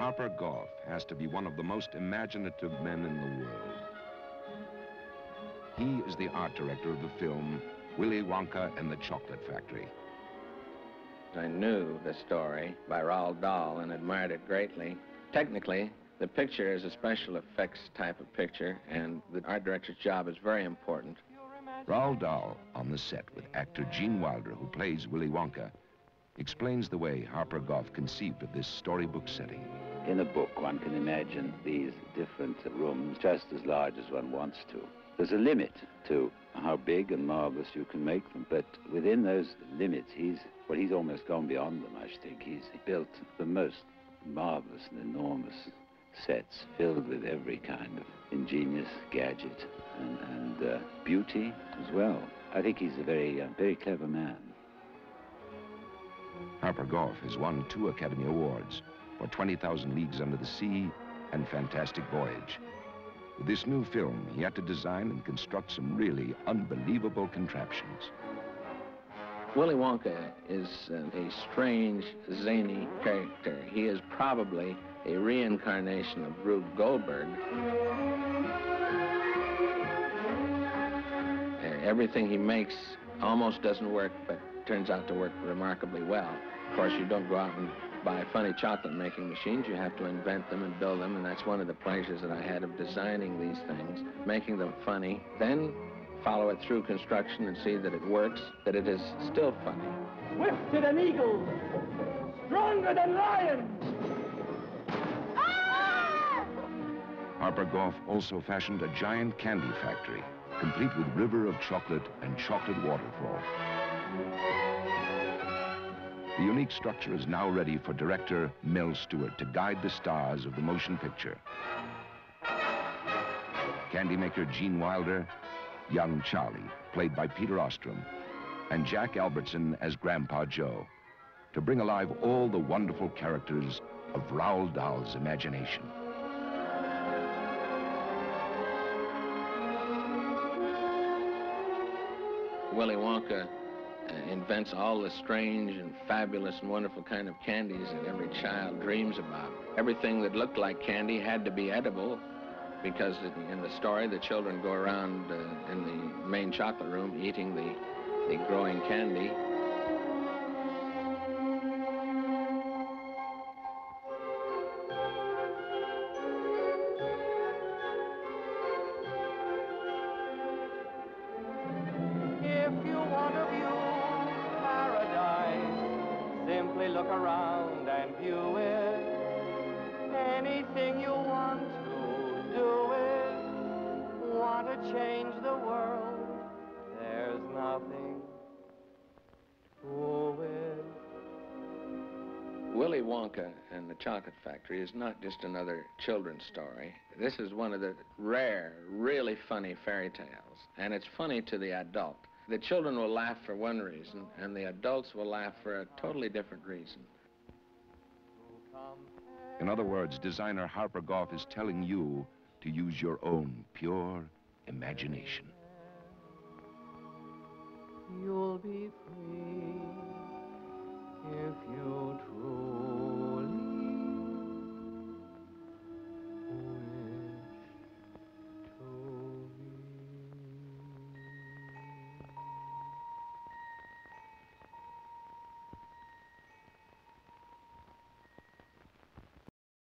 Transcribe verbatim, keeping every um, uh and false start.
Harper Goff has to be one of the most imaginative men in the world. He is the art director of the film Willy Wonka and the Chocolate Factory. I knew the story by Roald Dahl and admired it greatly. Technically, the picture is a special effects type of picture, and the art director's job is very important. Roald Dahl, on the set with actor Gene Wilder, who plays Willy Wonka, explains the way Harper Goff conceived of this storybook setting. In a book, one can imagine these different rooms just as large as one wants to. There's a limit to how big and marvelous you can make them, but within those limits, he's, well, he's almost gone beyond them, I think. He's built the most marvelous and enormous sets filled with every kind of ingenious gadget and, and uh, beauty as well. I think he's a very, uh, very clever man. Harper Goff has won two Academy Awards for twenty thousand Leagues Under the Sea and Fantastic Voyage. With this new film, he had to design and construct some really unbelievable contraptions. Willy Wonka is uh, a strange, zany character. He is probably a reincarnation of Rube Goldberg. Uh, everything he makes almost doesn't work, but turns out to work remarkably well. Of course, you don't go out and buy funny chocolate making machines. You have to invent them and build them, and that's one of the pleasures that I had of designing these things, making them funny, then follow it through construction and see that it works, that it is still funny. Swifter than eagles, stronger than lions. Ah! Harper Goff also fashioned a giant candy factory, complete with river of chocolate and chocolate waterfall. The unique structure is now ready for director Mel Stewart to guide the stars of the motion picture. Candy maker Gene Wilder, young Charlie, played by Peter Ostrom, and Jack Albertson as Grandpa Joe, to bring alive all the wonderful characters of Roald Dahl's imagination. Willy Wonka uh, invents all the strange and fabulous and wonderful kind of candies that every child dreams about. Everything that looked like candy had to be edible, because in the story, the children go around uh, in the main chocolate room eating the, the growing candy. If you want to view paradise, simply look around and view it. Anything you want to do it. Want to change the world, there's nothing to it. Willy Wonka and the Chocolate Factory is not just another children's story. This is one of the rare, really funny fairy tales, and it's funny to the adult. The children will laugh for one reason, and the adults will laugh for a totally different reason. In other words, designer Harper Goff is telling you to use your own pure imagination. You'll be free if you truly